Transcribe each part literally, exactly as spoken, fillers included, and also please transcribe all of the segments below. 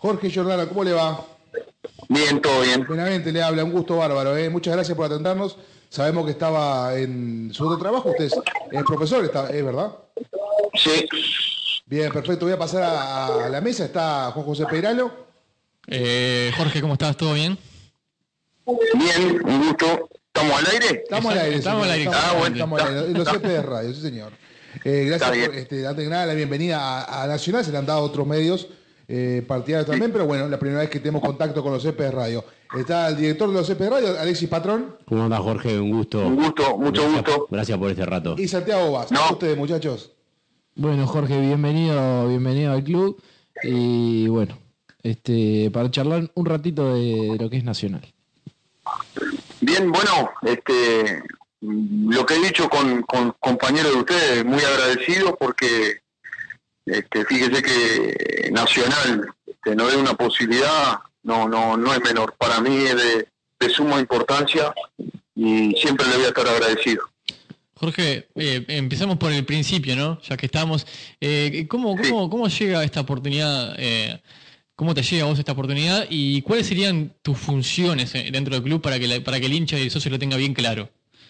Jorge Giordano, ¿cómo le va? Bien, todo bien. Buenamente le habla, un gusto bárbaro. ¿eh? Muchas gracias por atendernos. Sabemos que estaba en su otro trabajo, usted es, es profesor, está, ¿es verdad? Sí. Bien, perfecto. Voy a pasar a, a la mesa. Está Juan José Peirano. Eh, Jorge, ¿cómo estás? ¿Todo bien? Bien, un gusto. ¿Estamos al aire? Estamos al aire, Estamos señor. al aire. Estamos, Ah, bueno. estamos al aire. En los C P de Radio, sí, señor. Eh, gracias Está por, bien. este, antes que nada, la bienvenida a, a Nacional. Se le han dado otros medios eh, partidarios también, pero bueno, la primera vez que tenemos contacto con los C P de Radio. Está el director de los C P de Radio, Alexis Patrón. ¿Cómo anda, Jorge? Un gusto. Un gusto, mucho Gracias, gusto. Gracias por este rato. Y Santiago Vaz. No. Ustedes, muchachos. Bueno, Jorge, bienvenido, bienvenido al club. Y bueno, este, para charlar un ratito de lo que es Nacional. Bien, bueno, este, lo que he dicho con, con compañeros de ustedes, muy agradecido porque este, fíjese que Nacional este, nos dé una posibilidad, no, no, no es menor. Para mí es de, de suma importancia y siempre le voy a estar agradecido. Jorge, eh, empezamos por el principio, ¿no? Ya que estamos. Eh, ¿cómo, cómo, ¿Cómo llega esta oportunidad? Eh, ¿Cómo te llega a vos esta oportunidad? ¿Y cuáles serían tus funciones dentro del club para que, la, para que el hincha y el socio lo tenga bien claro?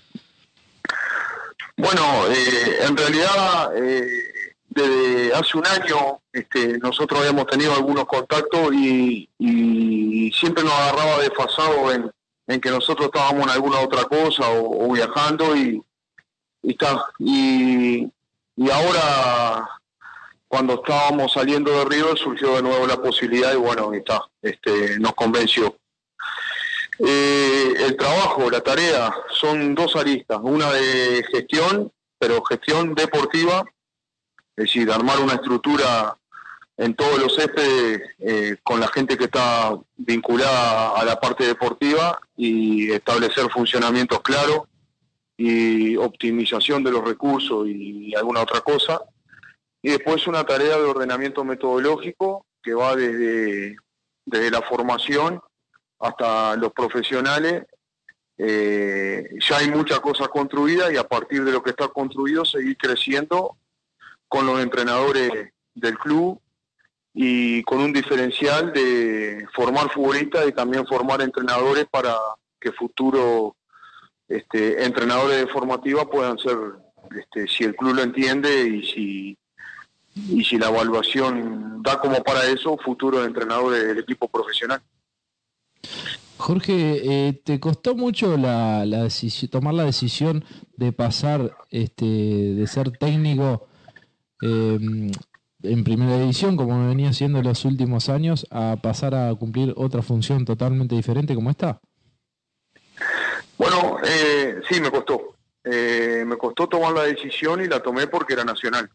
Bueno, eh, en realidad, eh, desde hace un año este, nosotros habíamos tenido algunos contactos y, y siempre nos agarraba desfasado en, en que nosotros estábamos en alguna otra cosa o, o viajando y, y, está, y, y ahora cuando estábamos saliendo de River surgió de nuevo la posibilidad y bueno, está, este, nos convenció. Eh, el trabajo, la tarea, son dos aristas, una de gestión, pero gestión deportiva, es decir, armar una estructura en todos los céspedes eh, con la gente que está vinculada a la parte deportiva y establecer funcionamientos claros y optimización de los recursos y alguna otra cosa. Y después una tarea de ordenamiento metodológico que va desde, desde la formación hasta los profesionales. Eh, ya hay muchas cosas construidas y a partir de lo que está construido seguir creciendo con los entrenadores del club y con un diferencial de formar futbolistas y también formar entrenadores para que futuros este, entrenadores de formativa puedan ser, este, si el club lo entiende y si y si la evaluación da como para eso, futuros entrenadores del equipo profesional. Jorge, eh, ¿te costó mucho la, la decisión, tomar la decisión de pasar este, de ser técnico eh, en primera división, como venía haciendo en los últimos años, a pasar a cumplir otra función totalmente diferente como esta? Bueno, eh, sí, me costó. Eh, me costó tomar la decisión y la tomé porque era Nacional.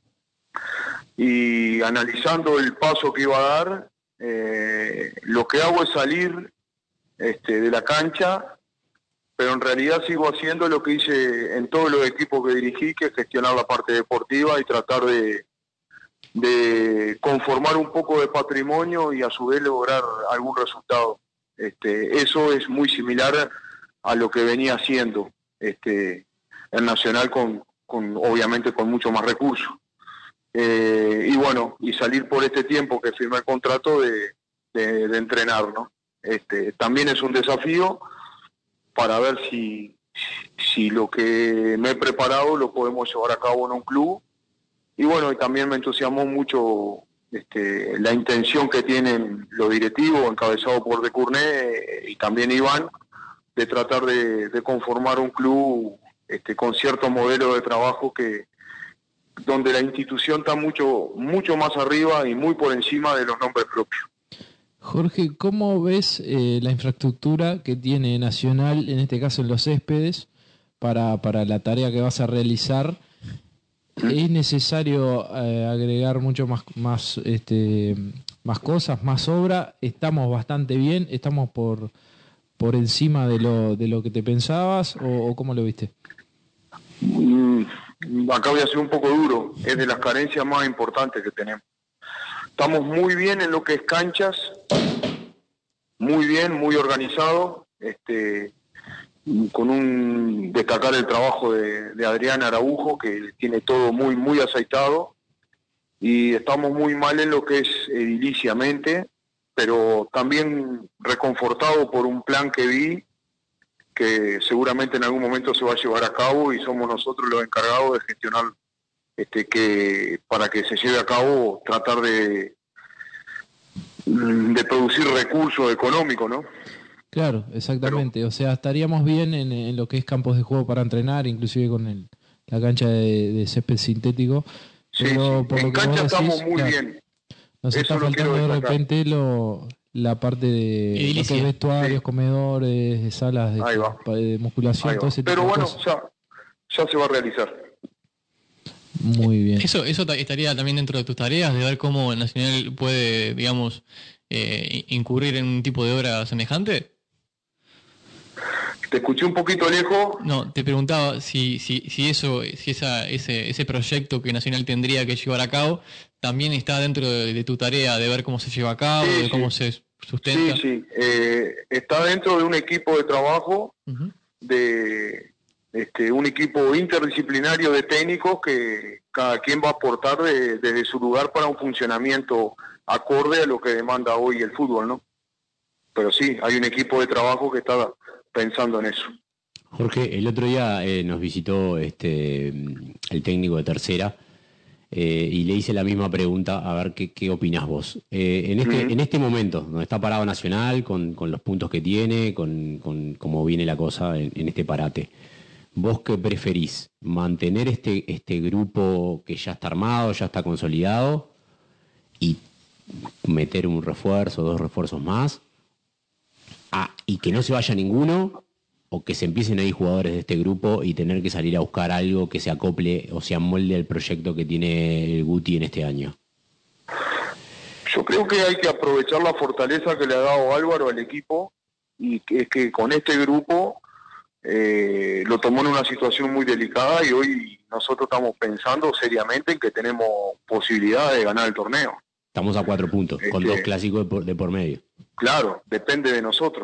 Y analizando el paso que iba a dar, eh, lo que hago es salir este, de la cancha, pero en realidad sigo haciendo lo que hice en todos los equipos que dirigí, que es gestionar la parte deportiva y tratar de, de conformar un poco de patrimonio y a su vez lograr algún resultado. Este, eso es muy similar a lo que venía haciendo este, el Nacional, con, con obviamente con mucho más recursos. Eh, y bueno, y salir por este tiempo que firmé el contrato de, de, de entrenar, ¿no? Este, también es un desafío para ver si, si lo que me he preparado lo podemos llevar a cabo en un club. Y bueno, y también me entusiasmó mucho este, la intención que tienen los directivos, encabezados por De Cournet eh, y también Iván, de tratar de, de conformar un club este, con cierto modelo de trabajo que donde la institución está mucho mucho más arriba y muy por encima de los nombres propios. Jorge, ¿cómo ves eh, la infraestructura que tiene Nacional, en este caso en los céspedes, para, para la tarea que vas a realizar? ¿Mm? ¿Es necesario eh, agregar mucho más, más, este, más cosas, más obra? ¿Estamos bastante bien? ¿Estamos por, por encima de lo, de lo que te pensabas? ¿O, o cómo lo viste? Mm. Acá voy a ser un poco duro, es de las carencias más importantes que tenemos. Estamos muy bien en lo que es canchas, muy bien, muy organizado, este, con un destacar el trabajo de, de Adrián Araujo, que tiene todo muy, muy aceitado, y estamos muy mal en lo que es ediliciamente, pero también reconfortado por un plan que vi, que seguramente en algún momento se va a llevar a cabo y somos nosotros los encargados de gestionar, este, que para que se lleve a cabo, tratar de, de producir recursos económicos, ¿no? Claro, exactamente. Pero, o sea, estaríamos bien en, en lo que es campos de juego para entrenar, inclusive con el, la cancha de, de césped sintético. Sí, pero sí. por En lo que cancha vos estamos decís, muy claro, bien. nos Eso está lo quiero faltando de destacar. repente lo, la parte de lo que Edilicia. es vestuarios, Sí. comedores, salas de, Ahí va. de musculación, Ahí todo va. ese tipo Pero de bueno, cosas. ya, ya se va a realizar. Muy bien. Eso, eso ta- estaría también dentro de tus tareas, de ver cómo Nacional puede, digamos, eh, incurrir en un tipo de obra semejante. Te escuché un poquito lejos. No, te preguntaba si, si, si eso, si esa, ese, ese proyecto que Nacional tendría que llevar a cabo también está dentro de, de tu tarea de ver cómo se lleva a cabo, Sí, de sí. cómo se sustenta. Sí, sí. Eh, está dentro de un equipo de trabajo, Ujú. de este, un equipo interdisciplinario de técnicos que cada quien va a aportar de- desde su lugar para un funcionamiento acorde a lo que demanda hoy el fútbol, ¿no? Pero sí, hay un equipo de trabajo que está pensando en eso. Jorge, el otro día eh, nos visitó este el técnico de Tercera eh, y le hice la misma pregunta, a ver qué, qué opinás vos. Eh, en, este, Ujú. en este momento, donde está parado Nacional, con, con los puntos que tiene, con, con cómo viene la cosa en, en este parate, ¿vos qué preferís? ¿Mantener este, este grupo que ya está armado, ya está consolidado y meter un refuerzo, dos refuerzos más? Ah, y que no se vaya ninguno, o que se empiecen a ir jugadores de este grupo y tener que salir a buscar algo que se acople o se amolde al proyecto que tiene el Guti en este año. Yo creo que hay que aprovechar la fortaleza que le ha dado Álvaro al equipo, y que es que con este grupo eh, lo tomó en una situación muy delicada, y hoy nosotros estamos pensando seriamente en que tenemos posibilidad de ganar el torneo. Estamos a cuatro puntos, con Este, dos clásicos de por, de por medio. Claro, depende de nosotros.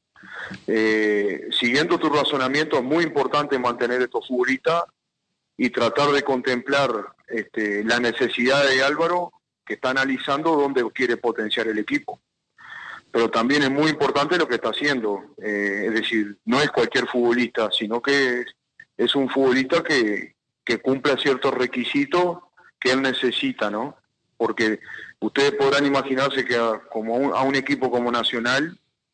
Eh, siguiendo tu razonamiento, es muy importante mantener estos futbolistas y tratar de contemplar este, la necesidad de Álvaro, que está analizando dónde quiere potenciar el equipo. Pero también es muy importante lo que está haciendo. Eh, es decir, no es cualquier futbolista, sino que es, es un futbolista que, que cumpla ciertos requisitos que él necesita, ¿no? Porque ustedes podrán imaginarse que a, como a, un, a un equipo como Nacional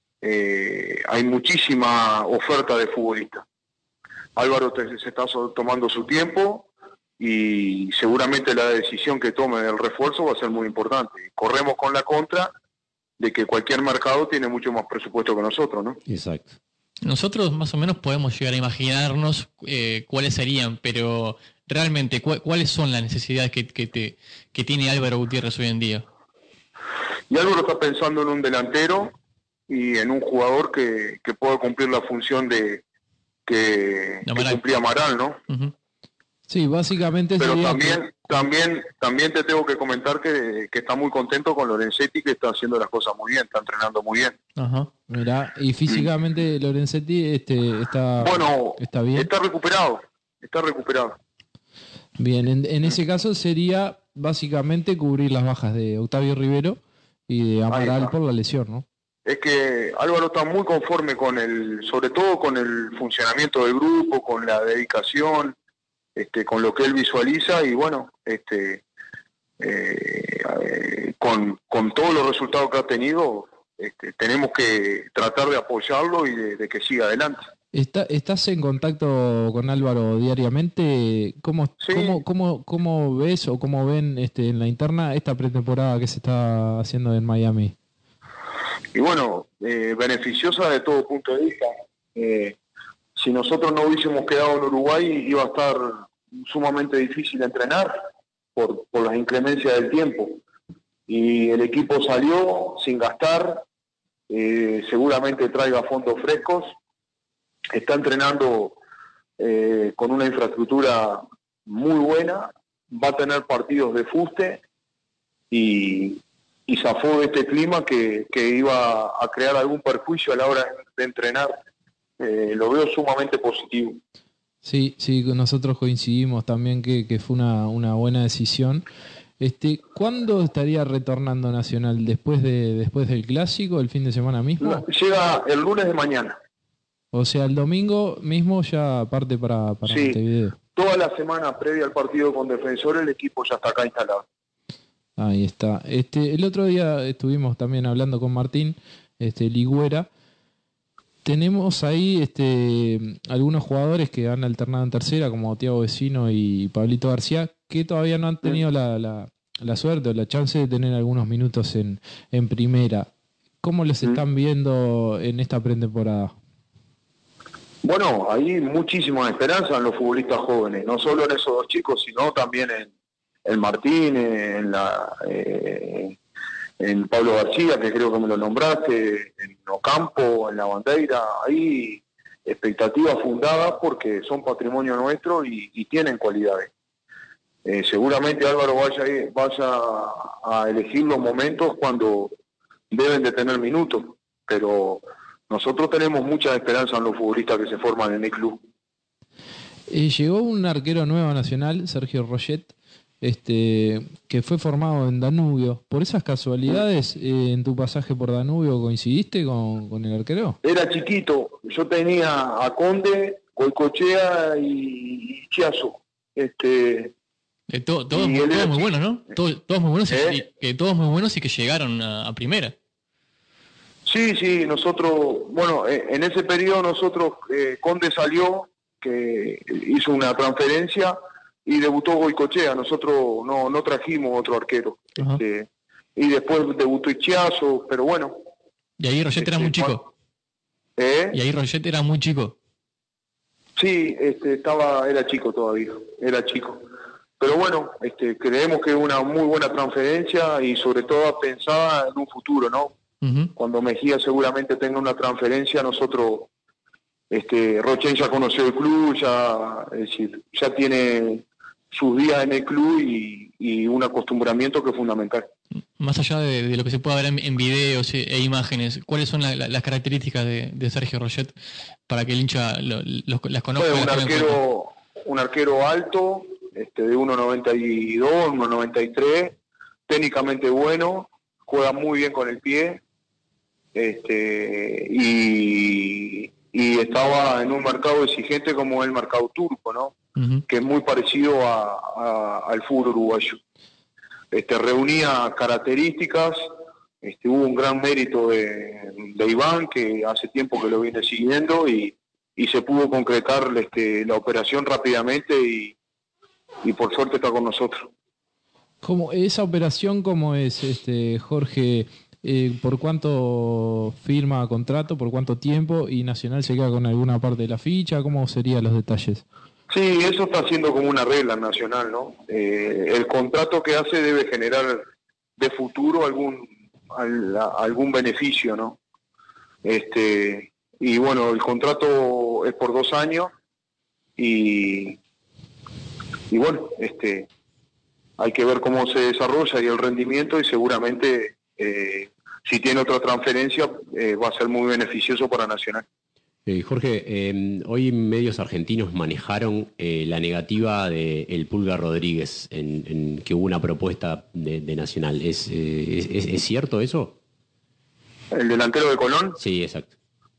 eh, hay muchísima oferta de futbolistas. Álvaro te, se está so, tomando su tiempo, y seguramente la decisión que tome del refuerzo va a ser muy importante. Corremos con la contra de que cualquier mercado tiene mucho más presupuesto que nosotros, ¿no? Exacto. Nosotros más o menos podemos llegar a imaginarnos eh, cuáles serían, pero realmente, ¿cu- ¿cuáles son las necesidades que, que, te, que tiene Álvaro Gutiérrez hoy en día? Y Álvaro está pensando en un delantero y en un jugador que, que pueda cumplir la función de que, que cumplía Amaral, ¿no? Uh-huh. Sí, básicamente Pero sería también, que... también, también te tengo que comentar que, que está muy contento con Lorenzetti, que está haciendo las cosas muy bien, está entrenando muy bien. Ajá. Mirá, y físicamente Lorenzetti este, está, bueno, está bien. Está recuperado, está recuperado. Bien, en, en ese caso sería básicamente cubrir las bajas de Octavio Rivero y de Amaral por la lesión, ¿no? Es que Álvaro está muy conforme con el, sobre todo con el funcionamiento del grupo, con la dedicación, este, con lo que él visualiza, y bueno, este, eh, eh, con, con todos los resultados que ha tenido, este, tenemos que tratar de apoyarlo y de, de que siga adelante. ¿Está, ¿Estás en contacto con Álvaro diariamente? ¿Cómo, Sí. cómo, cómo, cómo ves o cómo ven este, en la interna esta pretemporada que se está haciendo en Miami? Y bueno, eh, beneficiosa de todo punto de vista. Eh, si nosotros no hubiésemos quedado en Uruguay, iba a estar sumamente difícil entrenar por, por las inclemencias del tiempo. Y el equipo salió sin gastar, eh, seguramente traiga fondos frescos, está entrenando eh, con una infraestructura muy buena, va a tener partidos de fuste, y, y zafó de este clima que, que iba a crear algún perjuicio a la hora de entrenar. Eh, lo veo sumamente positivo. Sí, sí, nosotros coincidimos también que, que fue una, una buena decisión. Este, ¿cuándo estaría retornando Nacional? ¿Después de después del clásico, el fin de semana mismo? No, llega el lunes de mañana. O sea, el domingo mismo ya parte para, para Sí, Montevideo. toda la semana previa al partido con Defensor el equipo ya está acá instalado. Ahí está. Este, el otro día estuvimos también hablando con Martín, este, Ligüera. Tenemos ahí este, algunos jugadores que han alternado en tercera, como Thiago Vecino y Pablito García, que todavía no han tenido la, la, la suerte o la chance de tener algunos minutos en, en primera. ¿Cómo los están viendo en esta pretemporada? Bueno, hay muchísima esperanza en los futbolistas jóvenes, no solo en esos dos chicos, sino también en, en Martín, en, la, eh, en Pablo García, que creo que me lo nombraste, en Ocampo, en La Bandeira. Hay expectativas fundadas porque son patrimonio nuestro y, y tienen cualidades. Eh, seguramente Álvaro vaya, vaya a elegir los momentos cuando deben de tener minutos, pero nosotros tenemos mucha esperanza en los futbolistas que se forman en el club. Eh, llegó un arquero nuevo nacional, Sergio Roget, este, que fue formado en Danubio. ¿Por esas casualidades, eh, en tu pasaje por Danubio, coincidiste con, con el arquero? Era chiquito, yo tenía a Conde, Goicoechea y, y Chiazo. Este, Eh, to- todos, y muy, él todos era muy chico. buenos, ¿no? Todos, todos muy buenos y- ¿Eh? y, que todos muy buenos y que llegaron a, a primera. Sí, sí, nosotros, bueno, eh, en ese periodo nosotros, eh, Conde salió, que hizo una transferencia y debutó Goicoechea. Nosotros no, no trajimos otro arquero. Ajá. Este, y después debutó Ichiazo, pero bueno. Y ahí Roget era este, muy chico. ¿Eh? Y ahí Roget era muy chico. Sí, este, estaba, era chico todavía, era chico. Pero bueno, este, creemos que es una muy buena transferencia y sobre todo pensada en un futuro, ¿no? Ujú. Cuando Mejía seguramente tenga una transferencia, nosotros, este, Rochen ya conoció el club, ya, es decir, ya tiene sus días en el club y, y un acostumbramiento que es fundamental. Más allá de, de lo que se pueda ver en, en videos e, e imágenes, ¿cuáles son la- la- las características de, de Sergio Roget para que el hincha lo- los- las conozca? Fue y un las tenga en cuenta? arquero, un arquero alto, este, de uno noventa y dos, uno noventa y tres, técnicamente bueno, juega muy bien con el pie, este, y, y estaba en un mercado exigente como el mercado turco, ¿no? Ujú. Que es muy parecido a, a- al fútbol uruguayo. Este, reunía características, este, hubo un gran mérito de, de Iván, que hace tiempo que lo viene siguiendo, y, y se pudo concretar este, la operación rápidamente y, y por suerte está con nosotros. ¿Cómo, esa operación cómo es, este, Jorge? Eh, ¿Por cuánto firma contrato? ¿Por cuánto tiempo? ¿Y Nacional se queda con alguna parte de la ficha? ¿Cómo serían los detalles? Sí, eso está siendo como una regla nacional, ¿no? Eh, el contrato que hace debe generar de futuro algún al- algún beneficio, ¿no? Este, y bueno, el contrato es por dos años y, y bueno, este, hay que ver cómo se desarrolla y el rendimiento, y seguramente eh, si tiene otra transferencia eh, va a ser muy beneficioso para Nacional. Eh, Jorge, eh, hoy medios argentinos manejaron eh, la negativa de el Pulga Rodríguez, en, en que hubo una propuesta de, de Nacional. ¿Es, eh, es, es- es cierto eso? El delantero de Colón. Sí, exacto.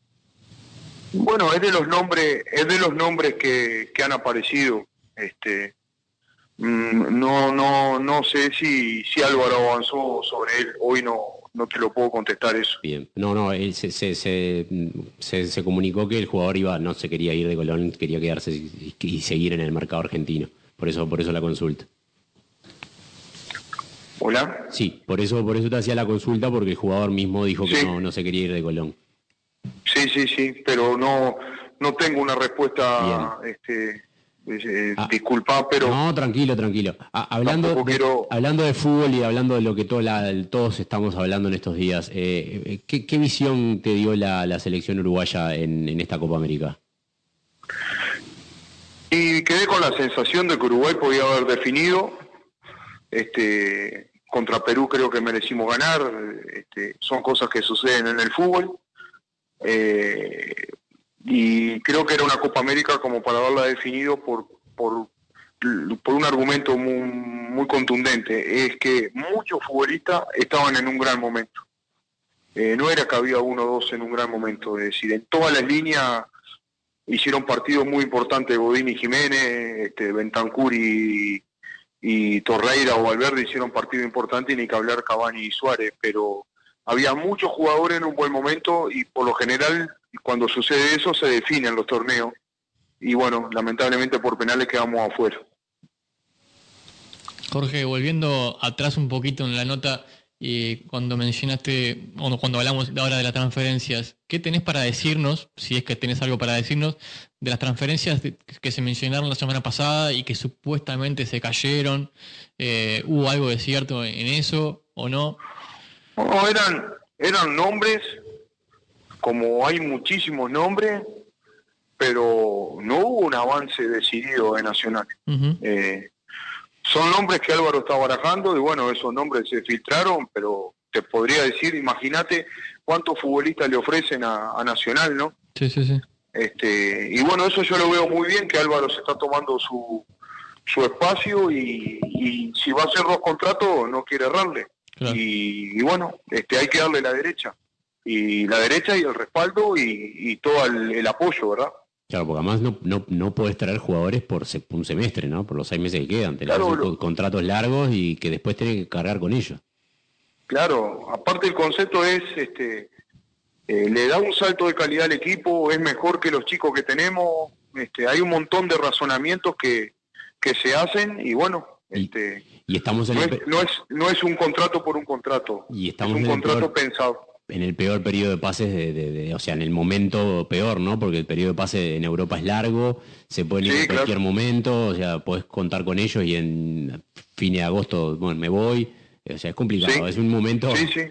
Bueno, es de los nombres, es de los nombres que, que han aparecido. Este, mm, no, no, no sé si, si Álvaro avanzó sobre él. Hoy no, no te lo puedo contestar eso. Bien. No, no, él se, se, se, se- se comunicó que el jugador iba, no se quería ir de Colón, quería quedarse y, y seguir en el mercado argentino. Por eso, por eso la consulta. Hola. Sí, por eso, por eso te hacía la consulta, porque el jugador mismo dijo que Sí. no, no se quería ir de Colón. Sí, sí, sí, pero no, no tengo una respuesta. Este, eh, Ah. disculpa, pero No, tranquilo, tranquilo. Ah, hablando, Tampoco de, quiero- hablando de fútbol y hablando de lo que to- la- todos estamos hablando en estos días, eh, eh, ¿qué, qué visión te dio la, la selección uruguaya en, en esta Copa América? y quedé con la sensación de que Uruguay podía haber definido. Este, contra Perú creo que merecimos ganar. Este, son cosas que suceden en el fútbol. Eh, y creo que era una Copa América como para haberla definido por, por por un argumento muy, muy contundente, es que muchos futbolistas estaban en un gran momento. Eh, no era que había uno o dos en un gran momento, es decir, en todas las líneas hicieron partidos muy importantes, Godín y Jiménez, este, Bentancur y, y Torreira o Valverde hicieron partidos importantes, y ni que hablar Cavani y Suárez, pero había muchos jugadores en un buen momento, y por lo general cuando sucede eso se definen los torneos, y bueno, lamentablemente por penales quedamos afuera. Jorge, volviendo atrás un poquito en la nota, y cuando mencionaste, o cuando hablamos ahora de las transferencias, ¿qué tenés para decirnos, si es que tenés algo para decirnos, de las transferencias que se mencionaron la semana pasada y que supuestamente se cayeron? Eh, ¿Hubo algo de cierto en eso o no? No, eran, eran nombres, como hay muchísimos nombres, pero no hubo un avance decidido de Nacional. Uh-huh. Eh, son nombres que Álvaro está barajando, y bueno, esos nombres se filtraron, pero te podría decir, imagínate cuántos futbolistas le ofrecen a, a Nacional, ¿no? Sí, sí, sí. Este, y bueno, eso yo lo veo muy bien, que Álvaro se está tomando su, su espacio, y, y si va a hacer los contratos no quiere errarle. Claro. Y, y bueno, este, hay que darle la derecha, y la derecha y el respaldo y, y todo el, el apoyo, ¿verdad? Claro, porque además no, no, no podés traer jugadores por se, un semestre, ¿no? Por los seis meses que quedan. Tenés claro, lo... contratos largos y que después tenés que cargar con ellos. Claro, aparte el concepto es, este, eh, le da un salto de calidad al equipo, es mejor que los chicos que tenemos, este, hay un montón de razonamientos que, que se hacen, y bueno, este, y, y estamos en no, el... es, no, es, no es un contrato por un contrato, y estamos es un en contrato peor... pensado. En el peor periodo de pases, de, de, de, o sea, en el momento peor, ¿no? Porque el periodo de pase en Europa es largo, se puede ir sí, en cualquier claro. momento, o sea, podés contar con ellos y en fin de agosto, bueno, me voy, o sea, es complicado, sí. Es un momento... Sí, sí.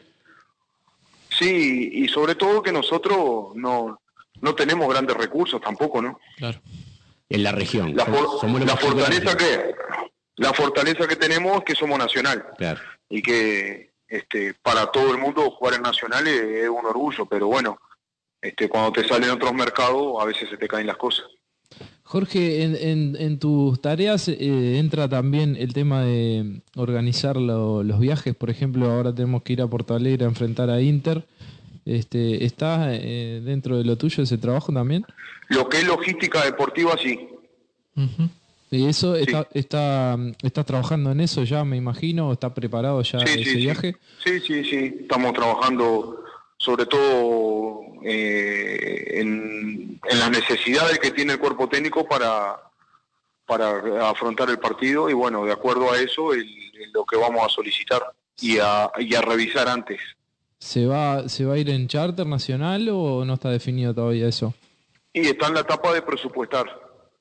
Sí, y sobre todo que nosotros no, no tenemos grandes recursos tampoco, ¿no? Claro. En la región. La, for, somos la fortaleza que la fortaleza que tenemos es que somos Nacional. Claro. Y que... Este, para todo el mundo jugar en Nacional es, es un orgullo, pero bueno, este, cuando te salen otros mercados a veces se te caen las cosas. Jorge, en, en, en tus tareas eh, entra también el tema de organizar lo, los viajes. Por ejemplo, ahora tenemos que ir a Porto Alegre a enfrentar a Inter. Este, ¿Está eh, dentro de lo tuyo ese trabajo también? Lo que es logística deportiva, sí. Uh-huh. ¿Y eso, sí. está, está, estás trabajando en eso ya, me imagino? ¿Está preparado ya sí, ese sí, viaje? Sí, sí, sí. Estamos trabajando sobre todo eh, en, en las necesidades que tiene el cuerpo técnico para, para afrontar el partido, y bueno, de acuerdo a eso, el, el, lo que vamos a solicitar y a, y a revisar antes. ¿Se va, ¿Se va a ir en charter nacional o no está definido todavía eso? Y está en la etapa de presupuestar.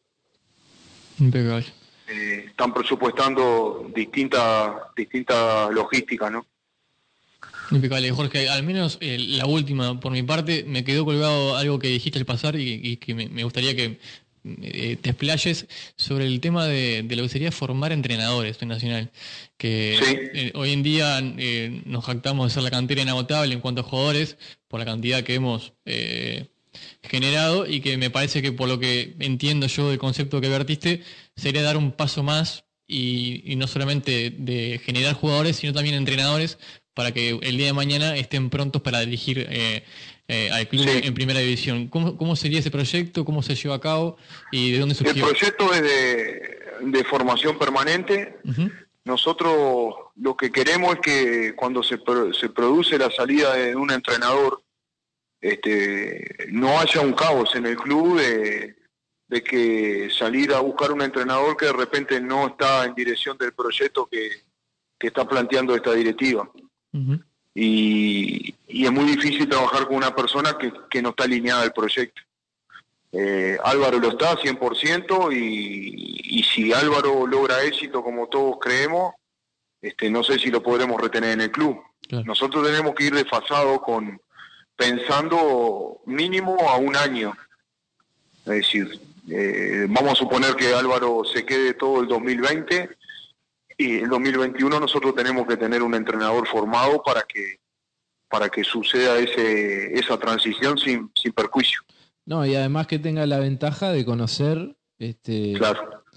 Impecable. Eh, están presupuestando distintas distintas logísticas, ¿no? Impecable, Jorge. Al menos eh, la última, por mi parte, me quedó colgado algo que dijiste al pasar y, y que me, me gustaría que eh, te explayes sobre el tema de, de lo que sería formar entrenadores en Nacional. Que sí. eh, hoy en día eh, nos jactamos de ser la cantera inagotable en cuanto a jugadores, por la cantidad que hemos... Eh, generado, y que me parece que por lo que entiendo yo del concepto que vertiste sería dar un paso más y, y no solamente de generar jugadores sino también entrenadores para que el día de mañana estén prontos para dirigir eh, eh, al club sí. en primera división. ¿Cómo, ¿Cómo sería ese proyecto? ¿Cómo se llevó a cabo? ¿Y de dónde surgió? El proyecto es de, de formación permanente. Uh-huh. Nosotros lo que queremos es que cuando se, se produce la salida de un entrenador, Este, no haya un caos en el club de, de que salir a buscar un entrenador que de repente no está en dirección del proyecto que, que está planteando esta directiva. Uh-huh. Y, y es muy difícil trabajar con una persona que, que no está alineada al proyecto. Eh, Álvaro lo está cien por ciento y, y si Álvaro logra éxito como todos creemos, este, no sé si lo podremos retener en el club. Claro. Nosotros tenemos que ir desfasados con... pensando mínimo a un año. Es decir, eh, vamos a suponer que Álvaro se quede todo el dos mil veinte y el dos mil veintiuno nosotros tenemos que tener un entrenador formado para que para que suceda ese esa transición sin, sin perjuicio. No, y además que tenga la ventaja de conocer este claro.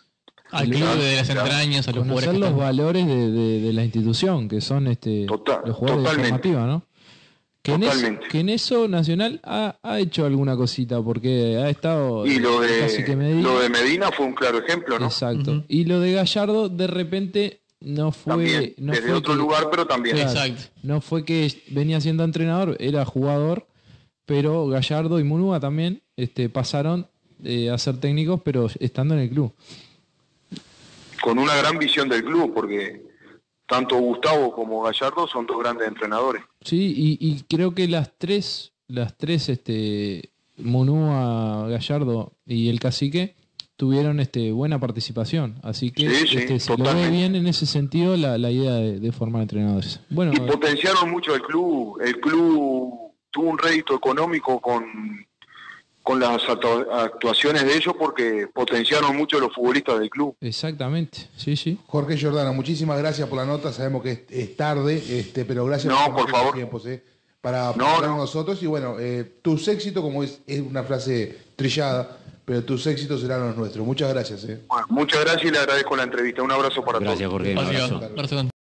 Al club de las entrañas, a los jugadores. Conocer que los están- valores de, de- de la institución, que son este Total- los jugadores de totalmente. formativa, ¿no? Que en, eso, Totalmente. que en eso Nacional ha, ha hecho alguna cosita, porque ha estado Y lo casi que de, Medina. lo de Medina fue un claro ejemplo, ¿no? Exacto. Ujú. Y lo de Gallardo, de repente, no fue. También, no desde fue otro que- lugar, pero también. Claro, Exacto. no fue que venía siendo entrenador, era jugador, pero Gallardo y Munúa también este, pasaron eh, a ser técnicos, pero estando en el club. Con una gran visión del club, porque tanto Gustavo como Gallardo son dos grandes entrenadores. Sí, y, y creo que las tres, las tres, este, Munúa, Gallardo y el Cacique, tuvieron este, buena participación. Así que Sí, sí, este, se lo ve totalmente. bien en ese sentido la, la idea de, de formar entrenadores. Bueno, Y potenciaron mucho el club. El club tuvo un rédito económico con, con las actu- actuaciones de ellos porque potenciaron mucho los futbolistas del club. exactamente, sí, sí. Jorge Giordano, muchísimas gracias por la nota. Sabemos que es, es tarde, este, pero gracias No, por compartir favor. los tiempos, eh, para No, hablar con no. nosotros. Y bueno, eh, tus éxitos, como es, es una frase trillada, pero tus éxitos serán los nuestros. Muchas gracias. Eh. Bueno, muchas gracias y le agradezco la entrevista. Un abrazo para todos. Gracias, Jorge. Un Gracias, abrazo. abrazo.